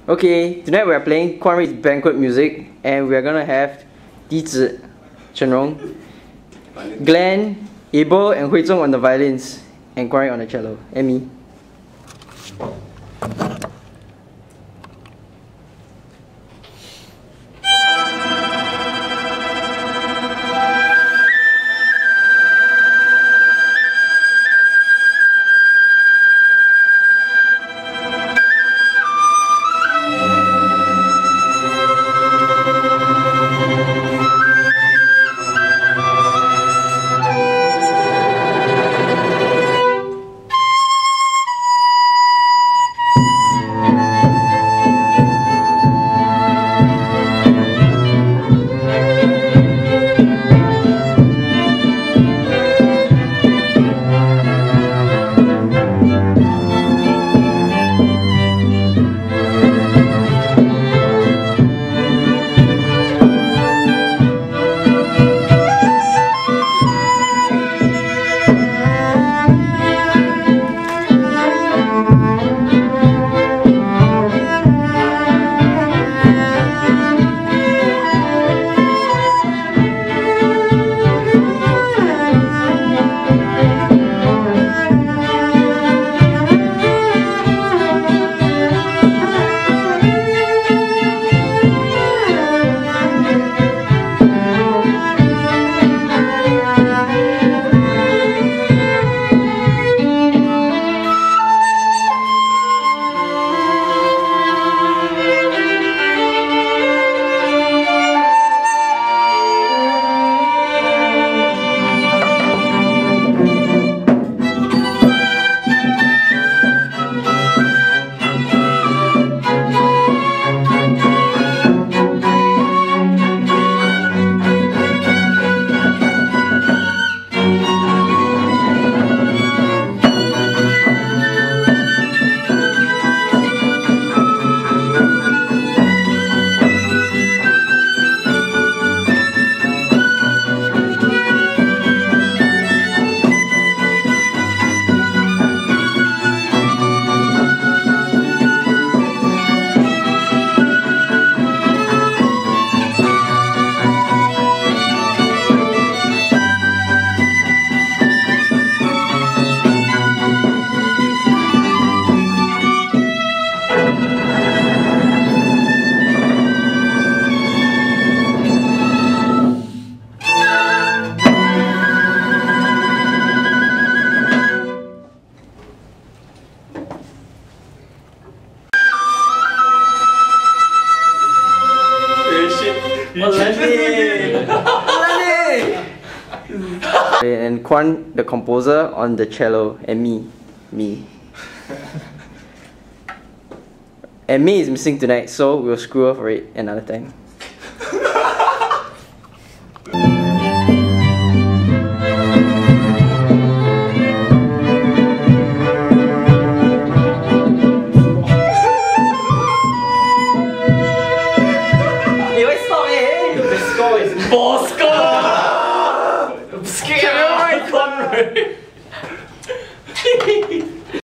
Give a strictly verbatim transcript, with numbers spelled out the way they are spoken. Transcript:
Okay, tonight we are playing Kwan's Banquet music, and we are gonna have Dizi, Cheng Rong, Glen, Abel, and Hui Zhong on the violins, and Kwan on the cello, and me. And Kwan, the composer, on the cello, and me, me. And me is missing tonight, so we'll screw her for it another time.